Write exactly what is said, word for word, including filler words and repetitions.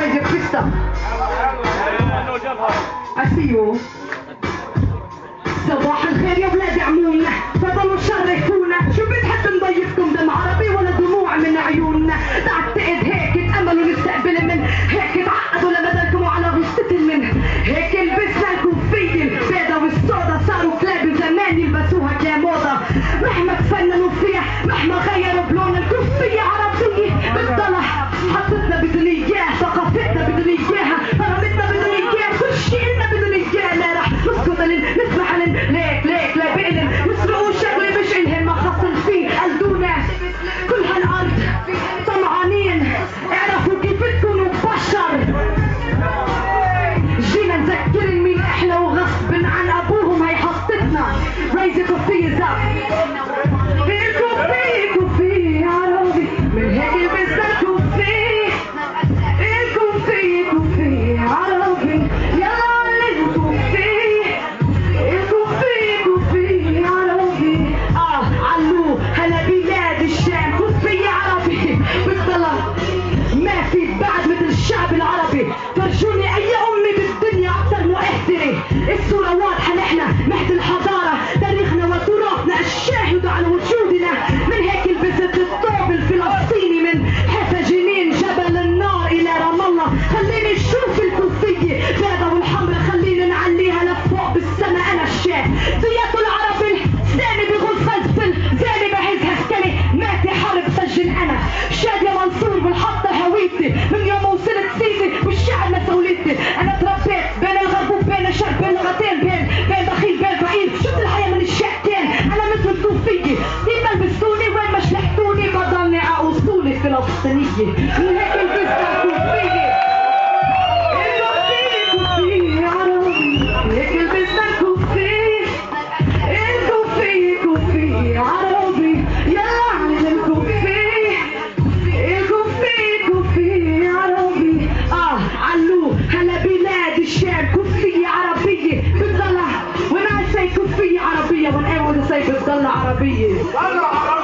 Raise your fist up. I see you. صباح الخير يا ولاد عمونا، فضلوا شرفونا. شو بتحب نضيفكم دم عربي ولا دموع من عيوننا؟ تعتقد هيك تأملوا نستقبل من هيك تعقدوا لبدلكم على غصة من هيك لبسنا الكوفية البيضة والسودا، صاروا كلاب زمان يلبسوها كموضة. مهما تفننوا فيها مهما غيروا بلون الكوفية عربية بتضلها حطتنا بدنا اياه، ثقافتنا بدنا اياها، كرامتنا بدنا اياه، كل شيء لنا بدنا اياه. لا رح نسكت نسمح لن ليك ليك لا بقلن نسرقوا شغله مش الهم ما خصن فيه قلدونا كل هالارض طمعانين. اعرفوا كيف تكونوا بشر. جينا نذكر مين احنا وغصب عن ابوهم هي حطتنا. Raise كوفية up. الكوفية كوفية عربي من هيك لبسنا الكوفية. الكوفية كوفية عربي يلا للكوفية. الكوفية كوفية عربي اه علو هلا بلاد الشام. كوفية عربي بالطلب ما في بعد مثل الشعب العربي. فرجوني اي امي بالدنيا اكثر مؤثرة. الصورة واضحة نحن مهد الحضارة، تاريخنا وتراثنا الشاهد على وجودنا. من هيك لبست الطوب الفلسطيني من حيفا جنين جبل النار الى رام الله. خليني اشوف الكوفية بيضة والحمرا، خليني نعليها لفوق بالسما. انا الشاه زياد العربي زاني بغل فلفل زاني بهز هسكلي ماتي حرب سجن. انا شادية منصور بالحطة هويتي من يوم وصلت سيدي والشعب مسؤوليتي. انا تربيت بين الغرب وبين الشرق، بين لغتين، بين بين بخيل بين فقير. شفت الحياة من الشقتين. انا مثل الكوفية كيف ما لبستوني وين ما شلحتوني بضلني على اصولي فلسطينية. من هيك لبسنا الكوفية. الكوفية كوفية عربي هيك لبسنا الكوفية. الكوفية كوفية عربي يلا على الكوفية. الكوفية كوفية عربي اه علو هلا بلاد الشام. كوفية عربية بتضلها when I say كوفية عربية when I want to say بتضلها عربية.